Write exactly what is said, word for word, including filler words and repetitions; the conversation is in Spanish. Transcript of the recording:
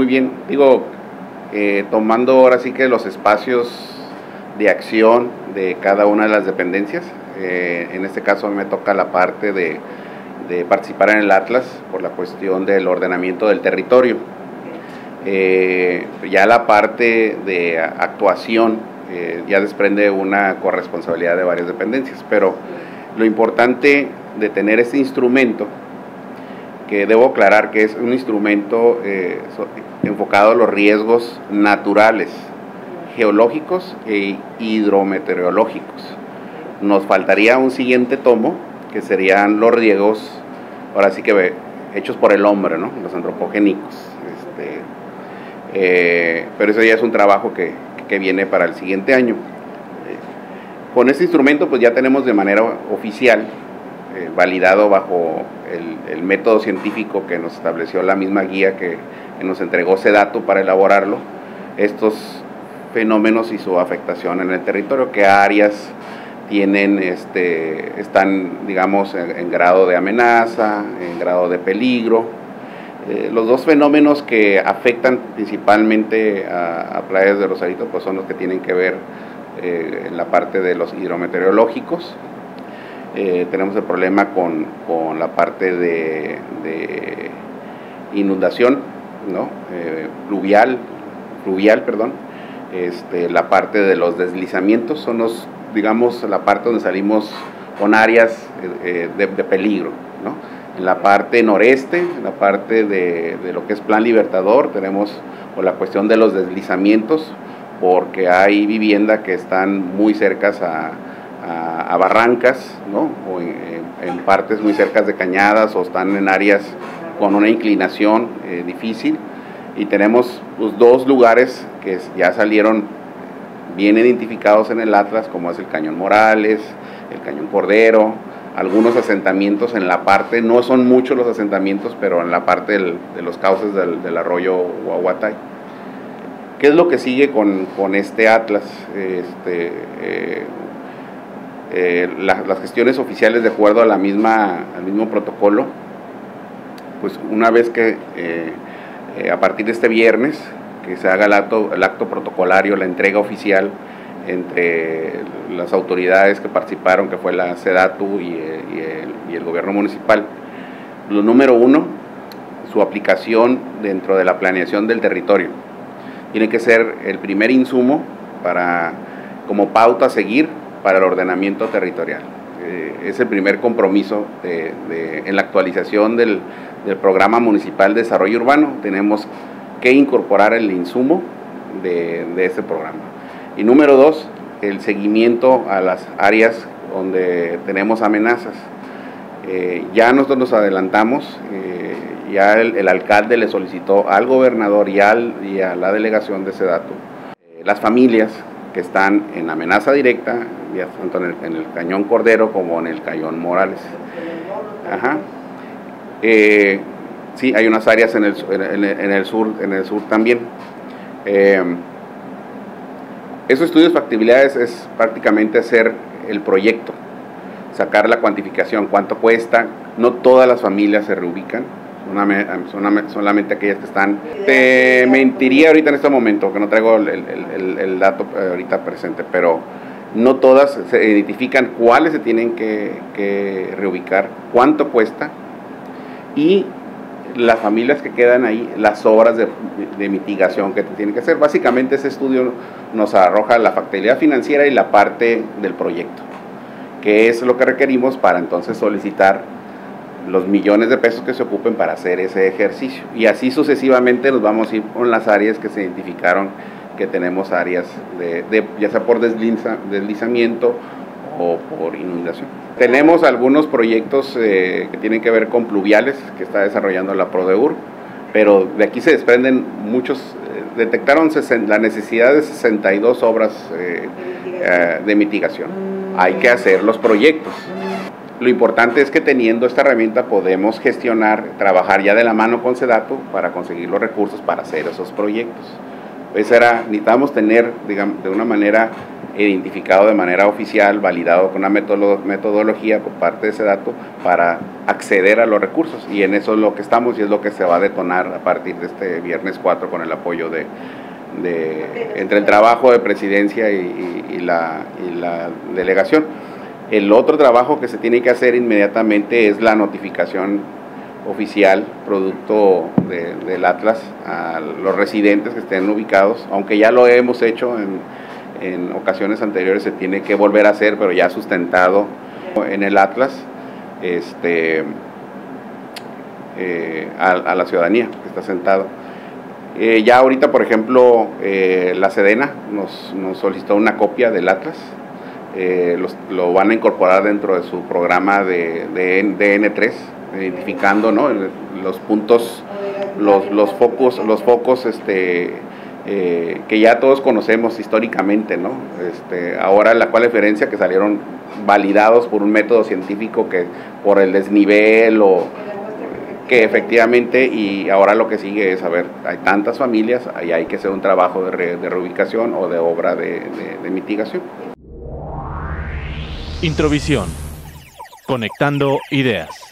muy bien. Digo, eh, tomando ahora sí que los espacios de acción de cada una de las dependencias. Eh, en este caso me toca la parte de, de participar en el Atlas por la cuestión del ordenamiento del territorio. Eh, ya la parte de actuación eh, ya desprende una corresponsabilidad de varias dependencias, pero lo importante de tener este instrumento, que debo aclarar que es un instrumento eh, enfocado a los riesgos naturales, geológicos e hidrometeorológicos. Nos faltaría un siguiente tomo, que serían los riesgos, ahora sí que hechos por el hombre, ¿no? Los antropogénicos. Este, eh, pero eso ya es un trabajo que, que viene para el siguiente año. Eh, con este instrumento pues ya tenemos de manera oficial, eh, validado bajo el, el método científico que nos estableció la misma guía que, que nos entregó SEDATU para elaborarlo, estos fenómenos y su afectación en el territorio, qué áreas tienen, este, están, digamos, en, en grado de amenaza, en grado de peligro. Eh, los dos fenómenos que afectan principalmente a, a Playas de Rosarito, pues son los que tienen que ver eh, en la parte de los hidrometeorológicos. Eh, tenemos el problema con, con la parte de, de inundación, ¿no? eh, fluvial, fluvial, perdón. Este, la parte de los deslizamientos son los, digamos, la parte donde salimos con áreas eh, de, de peligro, ¿no? En la parte noreste, en la parte de, de lo que es Plan Libertador, tenemos por la cuestión de los deslizamientos, porque hay vivienda que están muy cercas a, a, a barrancas, ¿no? O en, en partes muy cercas de cañadas, o están en áreas con una inclinación eh, difícil. Y tenemos pues, dos lugares que ya salieron bien identificados en el Atlas, como es el Cañón Morales, el Cañón Cordero, algunos asentamientos en la parte, no son muchos los asentamientos, pero en la parte del, de los cauces del, del arroyo Huahuatay. ¿Qué es lo que sigue con, con este Atlas? Este, eh, eh, la, las gestiones oficiales de acuerdo a la misma, al mismo protocolo, pues una vez que eh, Eh, a partir de este viernes, que se haga el acto, el acto protocolario, la entrega oficial entre las autoridades que participaron, que fue la SEDATU y, y, el, y el gobierno municipal. Lo número uno, su aplicación dentro de la planeación del territorio. Tiene que ser el primer insumo para, como pauta a seguir para el ordenamiento territorial. Eh, es el primer compromiso de, de, en la actualización del, del Programa Municipal de Desarrollo Urbano. Tenemos que incorporar el insumo de, de este programa. Y número dos, el seguimiento a las áreas donde tenemos amenazas. Eh, ya nosotros nos adelantamos, eh, ya el, el alcalde le solicitó al gobernador y, al, y a la delegación de SEDATU, eh, las familias que están en amenaza directa, ya tanto en el, en el Cañón Cordero como en el Cañón Morales. Ajá. Eh, sí, hay unas áreas en el, en, en el sur, en el sur también. Eh, esos estudios de factibilidades es prácticamente hacer el proyecto, sacar la cuantificación, cuánto cuesta. No todas las familias se reubican, solamente aquellas que están. Te mentiría ahorita en este momento, que no traigo el, el, el dato ahorita presente, pero no todas se identifican cuáles se tienen que, que reubicar, cuánto cuesta, y las familias que quedan ahí, las obras de, de mitigación que tienen que hacer. Básicamente ese estudio nos arroja la factibilidad financiera y la parte del proyecto, que es lo que requerimos para entonces solicitar los millones de pesos que se ocupen para hacer ese ejercicio. Y así sucesivamente nos vamos a ir con las áreas que se identificaron, que tenemos áreas de, de ya sea por desliza, deslizamiento o por inundación. Tenemos algunos proyectos eh, que tienen que ver con pluviales que está desarrollando la PRODEUR, pero de aquí se desprenden muchos, eh, detectaron la necesidad de sesenta y dos obras eh, eh, de mitigación. Hay que hacer los proyectos. Lo importante es que teniendo esta herramienta podemos gestionar, trabajar ya de la mano con SEDATU para conseguir los recursos para hacer esos proyectos. Esa era, necesitábamos tener, digamos, de una manera identificado de manera oficial, validado con una metodología por parte de SEDATU para acceder a los recursos, y en eso es lo que estamos y es lo que se va a detonar a partir de este viernes cuatro con el apoyo de, de entre el trabajo de presidencia y, y, y, la, y la delegación. El otro trabajo que se tiene que hacer inmediatamente es la notificación oficial, producto de, del Atlas, a los residentes que estén ubicados, aunque ya lo hemos hecho en, en ocasiones anteriores, se tiene que volver a hacer, pero ya sustentado en el Atlas, este, eh, a, a la ciudadanía que está sentado. Eh, ya ahorita, por ejemplo, eh, la Sedena nos, nos solicitó una copia del Atlas. Eh, los, lo van a incorporar dentro de su programa de, de D N tres, identificando, ¿no?, los puntos, los, los focos, los focos este, eh, que ya todos conocemos históricamente, ¿no? Este, ahora la cual diferencia que salieron validados por un método científico, que por el desnivel o que efectivamente, y ahora lo que sigue es, a ver, hay tantas familias, ahí hay que hacer un trabajo de, re, de reubicación o de obra de, de, de mitigación. Introvisión. Conectando ideas.